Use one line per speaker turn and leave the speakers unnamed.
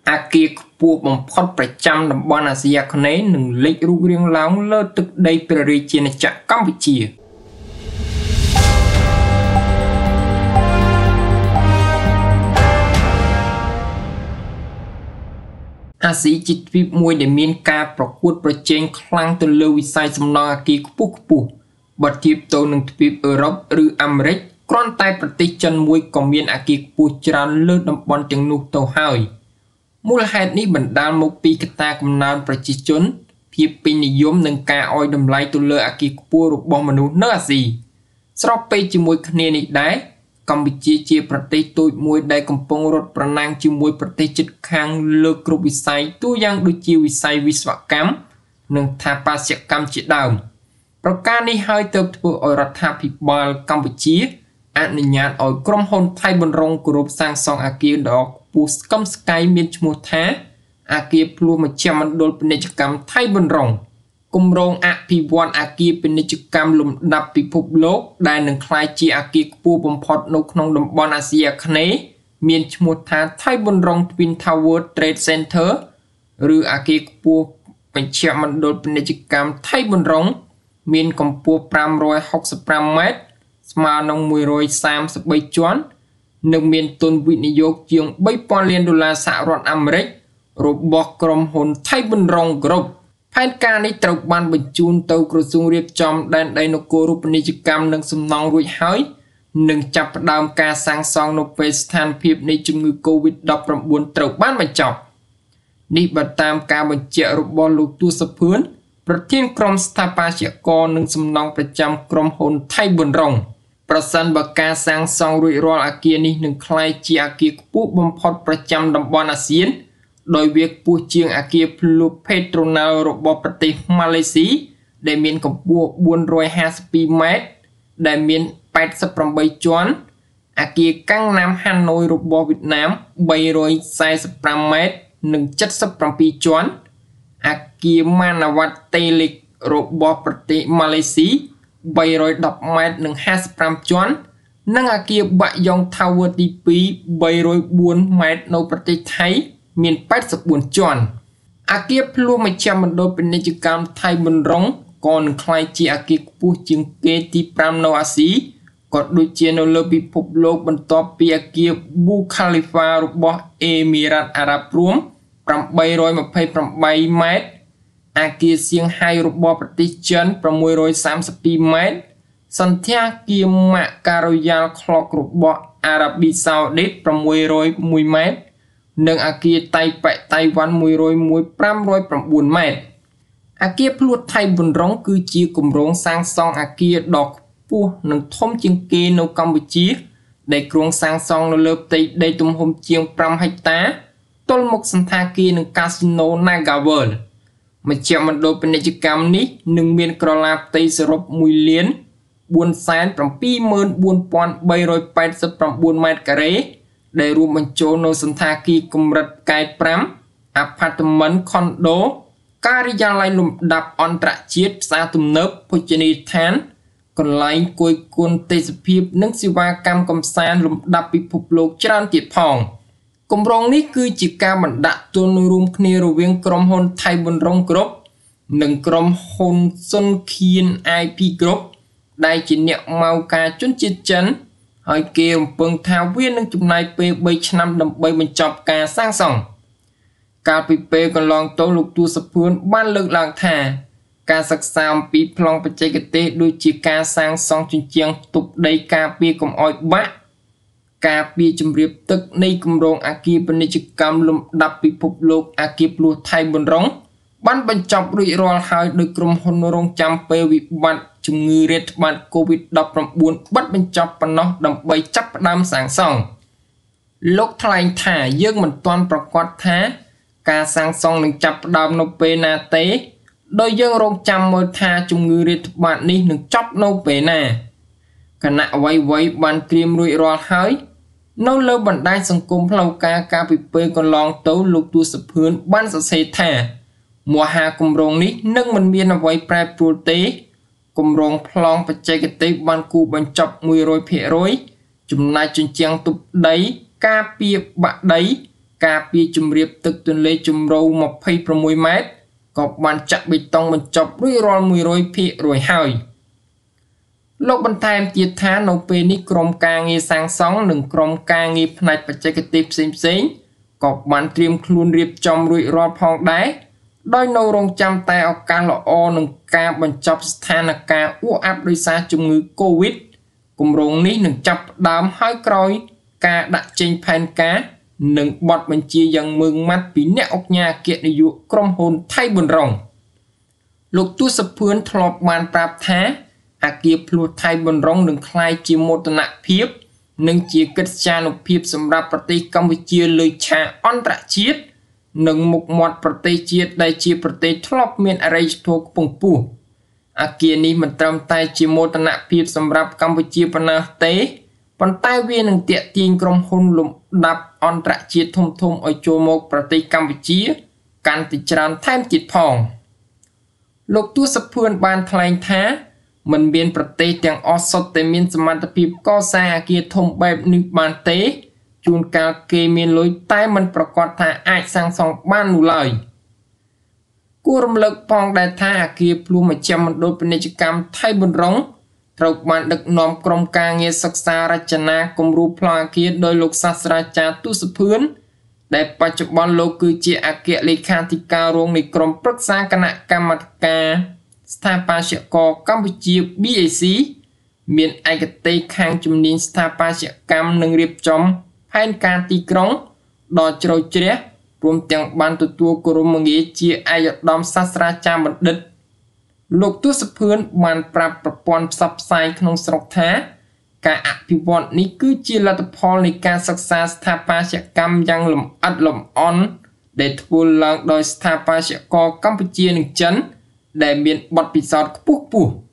អាគារខ្ពស់បំផុតប្រចាំតំបន់អាស៊ីអាគ្នេយ៍នឹងលេចរូបរាងឡើងលើទឹកដីព្រះរាជាណាចក្រកម្ពុជាអាស៊ីជាទ្វីបមួយដែលមានការប្រកួតប្រជែងខ្លាំងទៅលើវិស័យសំណង់អាគារខ្ពស់ៗបើធៀបទៅនឹងទ្វីបអឺរ៉ុបឬអាមេរិកគ្រាន់តែប្រទេសចិនមួយក៏មានអាគារខ្ពស់ច្រើនលើតំបន់ទាំងនោះទៅហើយមូលហេតុនេះបណ្ដាលមកពីកត្តាកំណើនប្រជាជនភាពពេញនិយមនិងការឲ្យតម្លៃទៅលើអាគារខ្ពស់របស់មនុស្សនៅអាស៊ីស្របពេលជាមួយគ្នានេះដែរកម្ពុជាជាប្រទេសតូចមួយដែលកំពុងរត់ប្រណាំងជាមួយប្រទេសជិតខាងលើគ្រប់វិស័យទូយ៉ាងដូចជាវិស័យវិស្វកម្មនិងស្ថាបត្យកម្មជាដើមប្រការនេះហើយទើបធ្វើឲ្យរដ្ឋាភិបាលកម្ពុជាអនុញ្ញាតឲ្យក្រុមហ៊ុនថៃប៊ុនរងគោរពសាងសង់អាគារដ៏ខ្ពស់ស្កឹមស្កៃមានឈ្មោះថាអាគារភ្លោះមជ្ឈមណ្ឌលពាណិជ្ជកម្មថៃប៊ុនរងគម្រោងអភិវឌ្ឍអាគារពាណិជ្ជកម្មលំដាប់ពិភពលោកដែលនឹងក្លាយជាអាគារខ្ពស់បំផុតនៅក្នុងតំបន់អាស៊ីអាគ្នេយ៍មានឈ្មោះថា Thai Bun Rong Twin Tower Trade Center ឬអាគារខ្ពស់មជ្ឈមណ្ឌលពាណិជ្ជកម្មថៃប៊ុនរងមានកម្ពស់565ម៉ែត្រស្មើនឹង133ជាន់និងមានទុនវិនិយោគជាង$3,000 លានសហរដ្ឋអាមេរិករបស់ក្រុមហ៊ុន Thai Bun Rong Group ផែនការនេះត្រូវបានបញ្ជូនទៅក្រសួងរៀបចំដែនដីនគរូបនីយកម្មនិងសំណង់រួចហើយនឹងចាប់ផ្ដើមការសាងសង់នៅពេលស្ថានភាពនៃជំងឺ Kovid-19 ត្រូវបានបញ្ចប់នេះបើតាមការបញ្ជាក់របស់លោកទួសភឿនប្រធានក្រុមស្ថាបត្យករនិងសំណង់ប្រចាំក្រុមហ៊ុន Thai Bun Rong ប្រសិនបើការសាងសង់រួចរាល់អាគារនេះនឹងក្លាយជាអាគារខ្ពស់បំផុតប្រចាំតំបន់អាស៊ានដោយវាខ្ពស់ជាងអាគារភ្លោះផេត្រូណាល់របស់ប្រទេសម៉ាឡេស៊ីដែលមានកម្ពស់452ម៉ែត្រដែលមាន88ជាន់អាគារកាំងណាមហាណូយរបស់វៀតណាម345ម៉ែត្រនិង77ជាន់អាគារម៉ាណាវ៉ាត់តេលិករបស់ប្រទេសម៉ាឡេស៊ី310ម៉ែត្រនិង55ជាន់និងអាគារបាក់យ៉ុង Tower ទី2 304ម៉ែត្រនៅប្រទេសថៃមាន84ជាន់អាគារភ្លោះមជ្ឈមណ្ឌលពាណិជ្ជកម្មថៃប៊ុនរងក៏នឹងក្លាយជាអាគារខ្ពស់ជាងគេទី5នៅអាស៊ីក៏ដូចជានៅលើពិភពលោកបន្ទាប់ពីអាគារ Burj Khalifa របស់អេមីរ៉ាត់អារ៉ាប់រួម828ម៉ែត្រអាគារសៀងហៃរបស់ប្រទេសចិន632ម៉ែត្រសន្ទរគារម៉ាការ៉ូយ៉ាល់ក្លុករបស់អារ៉ាប៊ីសាអូឌីត601ម៉ែត្រនិងអាគារតៃប៉ែតៃវ៉ាន់101 509ម៉ែត្រអាគារភ្លោះថៃប៊ុនរងគឺជាគម្រោងសាងសង់អាគារដ៏ខ្ពស់និងធំជាងគេនៅកម្ពុជាដែលគ្រោងសាងសង់នៅលើផ្ទៃដីទំហំជាង5ហិកតាទល់មុខសន្តាគារនិងកាស៊ីណូ Naga World មជ្ឈមណ្ឌលពាណិជ្ជកម្មនេះនឹងមានក្រឡាផ្ទៃសរុប1,474,389 ម៉ែត្រការ៉េដែលរួមបញ្ចូលនៅសន្តាគារកម្រិតកែ5អាផាតមិនខុនដូការិយាល័យលំដាប់អន្តរជាតិផ្សារទំនើបភោជនីយដ្ឋានកន្លែងគយគន់ទេសភាពនិងសេវាកម្មកម្សាន្តលំដាប់ពិភពលោកច្រើនទៀតផងគម្រោងនេះគឺជាការបណ្ដាក់ទុនរួមគ្នារវាងក្រុមហ៊ុន Thai Bun Rong Group និងក្រុមហ៊ុន Sun Kien IP Group ដែលជាអ្នកម៉ៅការជនជាតិចិនហើយគេរំពឹងថាវានឹងចំណាយពេល3ឆ្នាំដើម្បីបញ្ចប់ការសាងសង់កាលពីពេលកន្លងទៅលោកទួសភឿនបានលើកឡើងថាការសិក្សាអំពីប្លង់បច្ចេកទេសដូចជាការសាងសង់ជញ្ជាំងទប់ដីការពារកុំឲ្យបាក់ការពារជំរាបទឹកនៃគម្រោងអាគារពាណិជ្ជកម្មលំដាប់ពិភពលោកអាគារភ្លោះថៃប៊ុនរងបានបញ្ចប់រួចរាល់ហើយដោយក្រុមហ៊ុនរងចាំពេលវិបត្តិជំងឺរាតត្បាត Covid-19 បិទបញ្ចប់ប៉ុណ្ណោះដើម្បីចាប់ផ្ដើមសាងសង់លោកថ្លែងថាយើងមិនទាន់ប្រកាសថាការសាងសង់នឹងចាប់ផ្ដើមនៅពេលណាទេដោយយើងរងចាំមើលថាជំងឺរាតត្បាតនេះនឹងចប់នៅពេលណាគណៈអ្វីៗបានត្រៀមរួចរាល់ហើយនៅលើបណ្ដាញសង្គមផ្លូវការកាលពីពេលកន្លងទៅលោកទួសភឿនបានសរសេរថាមហាគម្រោងនេះនឹងមិនមានអ្វីប្រែប្រួលទេគម្រោងប្លង់បច្ចេកទេសបានគូបញ្ចប់ 100% ចំណែកជញ្ជាំងទប់ដីការពារបាក់ដីការពីជំរាបទឹកទន្លេជំរៅ26 ម៉ែត្រក៏បានចាក់បេតុងបញ្ចប់រួចរាល់ 100% ហើយលោកបន្ថែមទៀតថានៅពេលនេះក្រុមការងារសាងសង់និងក្រុមការងារផ្នែកបច្ចេកទេសផ្សេងៗក៏បានត្រៀមខ្លួនរៀបចំរួចរាល់ផងដែរដោយនៅរងចាំតែឱកាសល្អនឹងការបញ្ចប់ស្ថានភាពអ៊ូអាប់ដោយសារជំងឺ Kovid គម្រោងនេះនឹងចាប់ផ្ដើមហើយក្រោយការដាក់ចេញផែនការនិងបទបញ្ជាយ៉ាងម៉ឺងម៉ាត់ពីអ្នកអង្គការអគ្គនាយកក្រុមហ៊ុន Thai Bun Rong លោកទូសភឿនធ្លាប់បានប្រាប់ថាអគារភ្លោះ Thai Bun Rong នឹងក្លាយជាមោទនភាពនិងជាកិច្ចការនុភាពសម្រាប់ប្រទេសកម្ពុជាលើឆាកអន្តរជាតិនិងមុខមាត់ប្រទេសជាតិដែលជាប្រទេសធ្លាប់មានអរិយធម៌ខ្ពង់ខ្ពស់អគារនេះមិនត្រឹមតែជាមោទនភាពសម្រាប់កម្ពុជាប៉ុណ្ណោះទេប៉ុន្តែវានឹងទាក់ទាញក្រុមហ៊ុនលំដាប់អន្តរជាតិធំៗឲ្យចូលមកប្រទេសកម្ពុជាកាន់តែច្រើនថែមទៀតផងលោកទូសភឿនបានថ្លែងថាមិនមានប្រទេសទាំងអស់សុទ្ធតែមានសមត្ថភាពកសាងអគារធំបែបនេះបានទេជួនកាលគេមានលុយតែមិនប្រកាសថាអាចសាងសង់បាននោះឡើយគួររំលឹកផងដែរថាអគារភ្លោះមជ្ឈមណ្ឌលពាណិជ្ជកម្ម Thai Bun Rong ត្រូវបានដឹកនាំក្រុមការងារសិក្សារចនាគំរូប្លង់អគារដោយលោកសាស្ត្រាចារ្យទូសភឿនដែលបច្ចុប្បន្នលោកគឺជាអគ្គលេខាធិការរងនៃក្រុមប្រឹក្សាគណៈកម្មាធិការស្ថាបត្យករកម្ពុជា BAC មានឯកទេសខាងជំនាញស្ថាបត្យកម្មនិងរៀបចំផែនការទីក្រុងដ៏ជ្រៅជ្រះព្រមទាំងបានទទួលគោរមងារជាឯកឧត្តមសាស្ត្រាចារ្យបណ្ឌិតលោកទូសភឿនបានប្រាប់ប្រព័ន្ធផ្សព្វផ្សាយក្នុងស្រុកថាការអភិវឌ្ឍនេះគឺជាលទ្ធផលនៃការសិក្សាស្ថាបត្យកម្មយ៉ាងលម្អិតលម្អន់ដែលធ្វើឡើងដោយស្ថាបត្យករកម្ពុជានិងចិនដែលមានបទពិសោធន៍ខ្ពស់ៗ